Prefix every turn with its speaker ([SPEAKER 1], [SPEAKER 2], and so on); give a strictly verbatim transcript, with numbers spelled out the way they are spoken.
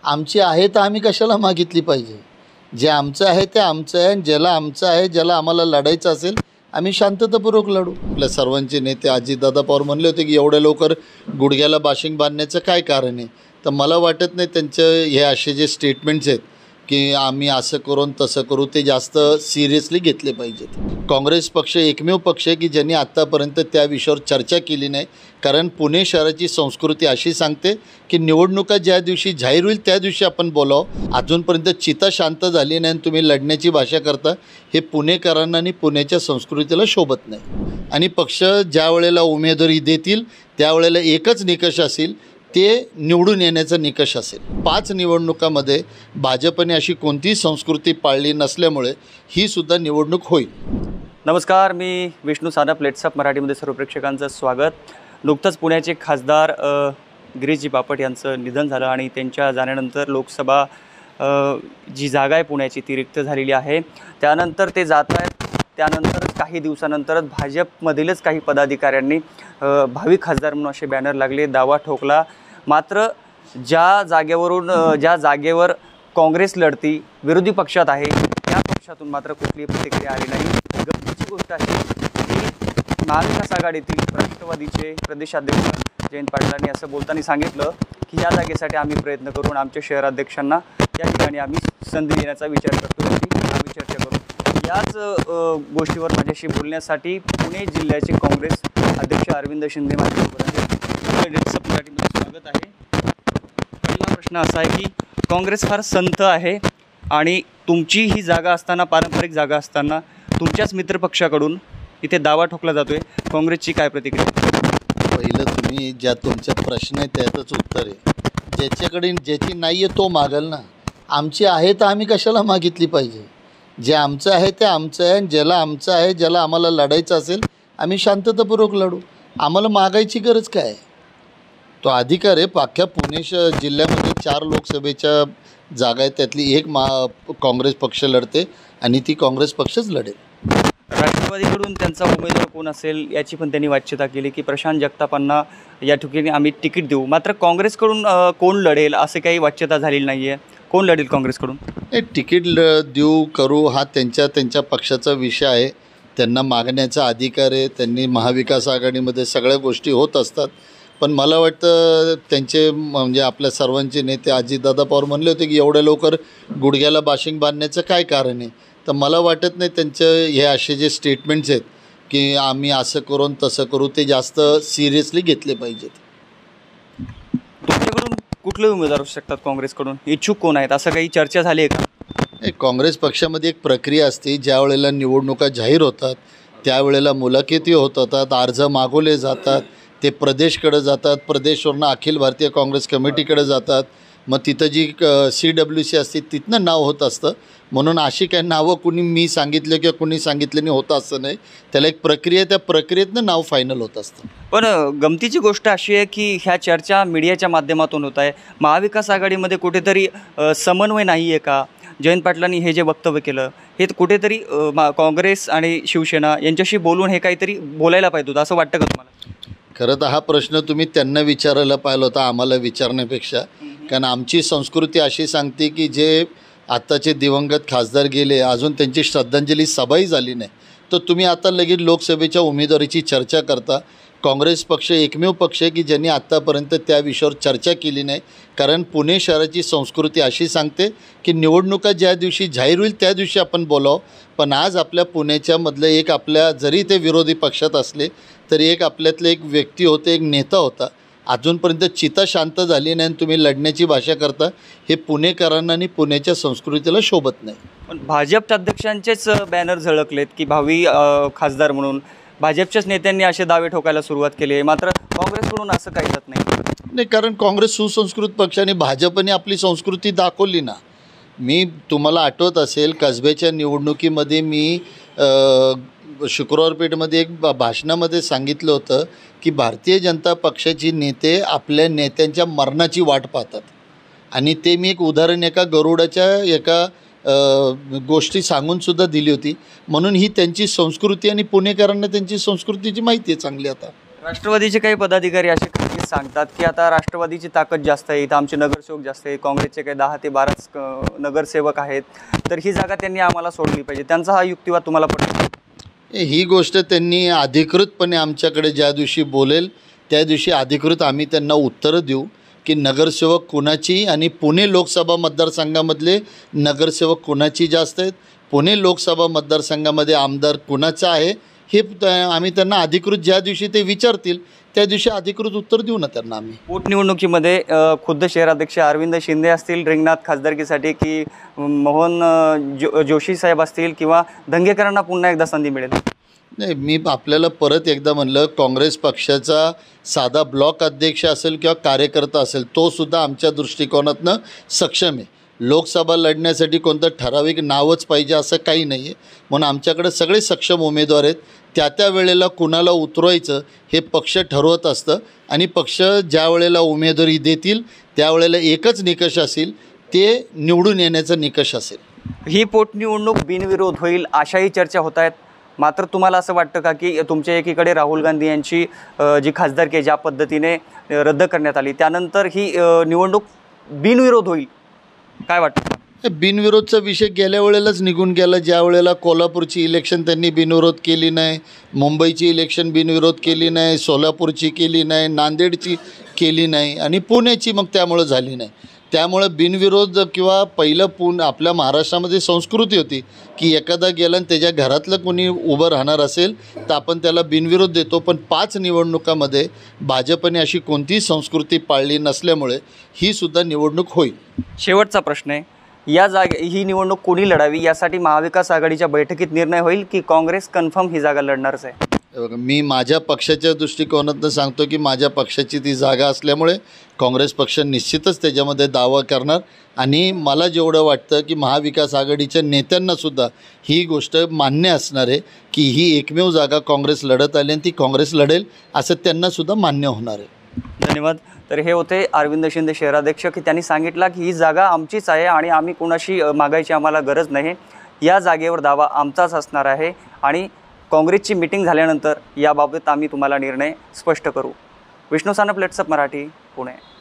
[SPEAKER 1] आमची आहे तर आम्ही कशाला मागितली पाहिजे? जे आमचं आहे ते आमचं आहे, ज्याला आमचं आहे, ज्याला आम्हाला लढायचं असेल आम्ही शांततापूर्वक लढू. आपल्या सर्वांचे नेते अजितदादा पवार म्हणले होते की एवढ्या लवकर गुडघ्याला बाशिंग बांधण्याचं काय कारण आहे. तर मला वाटत नाही त्यांचं हे असे जे स्टेटमेंट्स आहेत की आम्ही असं करून तसं करू ते जास्त सिरियसली घेतले पाहिजेत. काँग्रेस पक्ष एकमेव पक्ष आहे की ज्यांनी आत्तापर्यंत त्या विषयावर चर्चा केली नाही. कारण पुणे शहराची संस्कृती अशी सांगते की निवडणुका ज्या दिवशी जाहीर होईल त्या दिवशी आपण बोलावं. अजूनपर्यंत चिता शांत झाली नाही आणि तुम्ही लढण्याची भाषा करता, हे पुणेकरांना आणि पुण्याच्या संस्कृतीला शोभत नाही. आणि पक्ष ज्या वेळेला उमेदवारी देतील त्यावेळेला एकच निकष असेल, ते निवडून येण्याचा निकष असेल. पाच निवडणुकामध्ये भाजपने अशी कोणतीही संस्कृती पाळली नसल्यामुळे ही सुद्धा निवडणूक होईल.
[SPEAKER 2] नमस्कार, मी विष्णू सानप. लेट्सअप मराठीमध्ये सर्व प्रेक्षकांचं स्वागत. नुकतंच पुण्याचे खासदार गिरीशजी बापट यांचं निधन झालं आणि त्यांच्या जाण्यानंतर लोकसभा जी जागा आहे पुण्याची ती रिक्त झालेली आहे. त्यानंतर ते जात आहेत. त्यानंतरच काही दिवसानंतरच भाजपमधीलच काही पदाधिकाऱ्यांनी भावी खासदार म्हणून असे बॅनर लागले, दावा ठोकला. मात्र ज्या जागेवरून ज्या जागेवर काँग्रेस लढती विरोधी पक्षात आहे त्या पक्षातून मात्र कुठलीही प्रतिक्रिया आली नाही. गमतीची गोष्ट आहे की महाविकास आघाडीतील राष्ट्रवादीचे प्रदेशाध्यक्ष जयंत पाटलांनी असं बोलताना सांगितलं की या जागेसाठी आम्ही प्रयत्न करून आमच्या शहराध्यक्षांना या ठिकाणी आम्ही संधी देण्याचा विचार करतो, आम्ही चर्चा करू. याच गोष्टीवर माझ्याशी बोलण्यासाठी पुणे जिल्ह्याचे काँग्रेस अध्यक्ष अरविंद शिंदे माझ्यासोबत आहेत. लेट्सअप मराठीमध्ये स्वागत आहे. पहिला प्रश्न असा आहे की काँग्रेस फार संत आहे आणि तुमची ही जागा असताना, पारंपरिक जागा असताना तुमच्याच मित्रपक्षाकडून इथे दावा ठोकला जातोय. काँग्रेसची काय प्रतिक्रिया?
[SPEAKER 1] पहिलं तुम्ही ज्या तुमचा प्रश्न आहे त्यातच उत्तर आहे. ज्याच्याकडे ज्याची नाही आहे तो मागल ना. आमची आहे तर आम्ही कशाला मागितली पाहिजे? जे आमचं आहे ते आमचं आहे, ज्याला आमचं आहे, ज्याला आम्हाला लढायचं असेल आम्ही शांततापूर्वक लढू. आम्हाला मागायची गरज काय आहे? तो अधिकार आहे. अख्ख्या पुणे श जिल्ह्यामध्ये चार लोकसभेच्या जागा आहेत, त्यातली एक मा काँग्रेस पक्ष लढते आणि ती काँग्रेस पक्षच लढेल.
[SPEAKER 2] राष्ट्रवादीकडून त्यांचा उमेदवार कोण असेल याची पण त्यांनी वाच्यता केली की प्रशांत जगतापांना या ठिकाणी आम्ही तिकीट देऊ. मात्र काँग्रेसकडून कोण लढेल असे काही वाच्यता झालेली नाही आहे. कोण लढेल काँग्रेसकडून?
[SPEAKER 1] हे तिकीट ल देऊ करू हा त्यांच्या त्यांच्या पक्षाचा विषय आहे. त्यांना मागण्याचा अधिकार आहे. त्यांनी महाविकास आघाडीमध्ये सगळ्या गोष्टी होत असतात. पण मला वाटतं त्यांचे म्हणजे आपल्या सर्वांचे नेते अजितदादा पवार म्हणले होते की एवढ्या लवकर गुडघ्याला बाशिंग बांधण्याचं काय कारण आहे. तर मला वाटत नाही त्यांचं हे असे जे स्टेटमेंट्स आहेत की आम्ही असं करून तसं करू ते जास्त सिरियसली घेतले पाहिजेत.
[SPEAKER 2] तुमच्याकडून कुठले उमेदवार असू शकतात काँग्रेसकडून? इच्छुक कोण आहेत असं काही चर्चा झाली आहे का?
[SPEAKER 1] काँग्रेस पक्षामध्ये एक प्रक्रिया असते. ज्या वेळेला निवडणुका जाहीर होतात त्यावेळेला मुलाखती होत होतात, अर्ज मागवले जातात, ते प्रदेशकडे जातात, प्रदेशवरनं अखिल भारतीय काँग्रेस कमिटीकडे जातात. मग तिथं जी सी डब्ल्यू सी असते तिथनं नाव होत असतं. म्हणून अशी काही नावं कुणी मी सांगितलं किंवा कुणी सांगितलं नाही होतं असं नाही. त्याला एक प्रक्रिया, त्या प्रक्रियेतनं नाव फायनल होत असतं.
[SPEAKER 2] पण गमतीची गोष्ट अशी आहे की ह्या चर्चा मीडियाच्या माध्यमातून होत आहे. महाविकास आघाडीमध्ये कुठेतरी समन्वय नाही आहे का? जयंत पाटलांनी हे जे वक्तव्य केलं हे कुठेतरी काँग्रेस आणि शिवसेना यांच्याशी बोलून हे काहीतरी बोलायला पाहिजे होतं असं वाटतं का तुम्हाला?
[SPEAKER 1] खरं तर हा प्रश्न तुम्ही त्यांना विचारायला पाहिलं होता आम्हाला विचारण्यापेक्षा. कारण आमची संस्कृती अशी सांगते की जे आत्ताचे दिवंगत खासदार गेले अजून त्यांची श्रद्धांजली सभाही झाली नाही, तर तुम्ही आता लगेच लोकसभेच्या उमेदवारीची चर्चा करता. काँग्रेस पक्ष एकमेव पक्ष आहे की ज्यांनी आत्तापर्यंत त्या विषयावर चर्चा केली नाही. कारण पुणे शहराची संस्कृती अशी सांगते की निवडणुका ज्या दिवशी जाहीर होईल त्या दिवशी आपण बोलावं. पण आज आपल्या पुण्याच्यामधलं एक आपल्या जरी ते विरोधी पक्षात असले तरी एक आपल्यातलं एक व्यक्ती होते, एक नेता होता. अजूनपर्यंत चिता शांत झाली नाही आणि तुम्ही लढण्याची भाषा करता, हे पुणेकरांना आणि पुण्याच्या संस्कृतीला शोभत नाही.
[SPEAKER 2] पण भाजपच्या अध्यक्षांचेच बॅनर झळकलेत की भावी खासदार म्हणून भाजपच्याच नेत्यांनी असे दावे ठोकायला सुरुवात केली आहे. मात्र काँग्रेसकडून असं काही होत नाही.
[SPEAKER 1] नाही, कारण काँग्रेस सुसंस्कृत पक्ष आणि भाजपने आपली संस्कृती दाखवली ना. मी तुम्हाला आठवत असेल कसब्याच्या निवडणुकीमध्ये मी शुक्रवार पेठमध्ये एक भाषणामध्ये सांगितलं होतं की भारतीय जनता पक्षाची नेते आपल्या नेत्यांच्या मरणाची वाट पाहतात. आणि ते मी एक उदाहरण एका गरुडाच्या एका गोष्टी सांगूनसुद्धा दिली होती. म्हणून ही त्यांची संस्कृती आणि पुणेकरांना त्यांची संस्कृतीची माहिती आहे चांगली. आता
[SPEAKER 2] राष्ट्रवादीचे काही पदाधिकारी असे नक्कीच सांगतात की आता राष्ट्रवादीची ताकद जास्त आहे, इथं आमचे नगरसेवक जास्त आहे, काँग्रेसचे काही दहा ते बाराच क- नगरसेवक आहेत, तर ही जागा त्यांनी आम्हाला सोडली पाहिजे. त्यांचा हा युक्तिवाद तुम्हाला पटतो?
[SPEAKER 1] ही गोष्ट त्यांनी अधिकृतपणे आमच्याकडे ज्या दिवशी बोलेल त्या दिवशी अधिकृत आम्ही त्यांना उत्तरं देऊ की नगरसेवक कुणाची आणि पुणे लोकसभा मतदारसंघामधले नगरसेवक कुणाची जास्त आहेत, पुणे लोकसभा मतदारसंघामध्ये आमदार कुणाचा आहे हे त- आम्ही त्यांना अधिकृत ज्या दिवशी ते विचारतील त्या दिवशी अधिकृत उत्तर देऊ ना त्यांना आम्ही.
[SPEAKER 2] पोटनिवडणुकीमध्ये अ, खुद्द शहराध्यक्ष अरविंद शिंदे असतील रिंगणात खासदारकीसाठी, की मोहन अ, जो जोशी साहेब असतील, किंवा दंगेकरांना पुन्हा एकदा संधी मिळेल?
[SPEAKER 1] नाही, मी आपल्याला परत एकदा म्हणलं, काँग्रेस पक्षाचा साधा ब्लॉक अध्यक्ष असेल किंवा कार्यकर्ता असेल तोसुद्धा आमच्या दृष्टिकोनातनं सक्षम आहे. लोकसभा लढण्यासाठी कोणतं ठराविक नावच पाहिजे असं काही नाही आहे. म्हणून आमच्याकडे सगळे सक्षम उमेदवार आहेत. त्या त्या वेळेला कुणाला उतरवायचं हे पक्ष ठरवत असतं आणि पक्ष ज्या वेळेला उमेदवारी देतील त्यावेळेला एकच निकष असेल, ते निवडून येण्याचा निकष असेल.
[SPEAKER 2] ही पोटनिवडणूक बिनविरोध होईल अशाही चर्चा होत आहेत. मात्र तुम्हाला असं वाटतं का की तुमच्या एकीकडे राहुल गांधी यांची अ, जी खासदारकी ज्या पद्धतीने अ, रद्द करण्यात आली, त्यानंतर ही अ, निवडणूक बिनविरोध होईल, काय वाटतं?
[SPEAKER 1] बिनविरोधचा विषय गेल्या वेळेलाच निघून गेला. ज्या वेळेला कोल्हापूरची इलेक्शन त्यांनी बिनविरोध केली नाही, मुंबईची इलेक्शन बिनविरोध केली नाही, सोलापूरची केली नाही, नांदेडची केली नाही आणि पुण्याची मग त्यामुळं झाली नाही. त्यामुळं बिनविरोध किंवा पहिलं पुण आपल्या महाराष्ट्रामध्ये संस्कृती होती की एखादा गेला आणि त्याच्या घरातलं कोणी उभं राहणार असेल तर आपण त्याला बिनविरोध देतो. पण पाच निवडणुकामध्ये भाजपने अशी कोणतीही संस्कृती पाळली नसल्यामुळे ही सुद्धा निवडणूक होईल.
[SPEAKER 2] शेवटचा प्रश्न आहे, या जागे ही निवडणूक कोणी लढावी यासाठी महाविकास आघाडीच्या बैठकीत निर्णय होईल की काँग्रेस कन्फर्म ही जागा लढणारच आहे?
[SPEAKER 1] हे बघा, मी माझ्या पक्षाच्या दृष्टिकोनातून सांगतो की माझ्या पक्षाची ती जागा असल्यामुळे काँग्रेस पक्ष निश्चितच त्याच्यामध्ये दावा करणार आणि मला जेवढं वाटतं की महाविकास आघाडीच्या नेत्यांनासुद्धा ही गोष्ट मान्य असणार आहे की ही एकमेव जागा काँग्रेस लढत आली आणि ती काँग्रेस लढेल असं त्यांनासुद्धा मान्य होणार आहे.
[SPEAKER 2] धन्यवाद. तर हे होते अरविंद शिंदे शहराध्यक्ष, की त्यांनी सांगितलं की ही जागा आमचीच आहे आणि आम्ही कोणाशी अ, मागायची आम्हाला गरज नाही. या जागेवर दावा आमचाच असणार आहे आणि काँग्रेसची मीटिंग झाल्यानंतर याबाबत आम्ही तुम्हाला निर्णय स्पष्ट करू. विष्णू सानप, लेट्सअप मराठी, पुणे.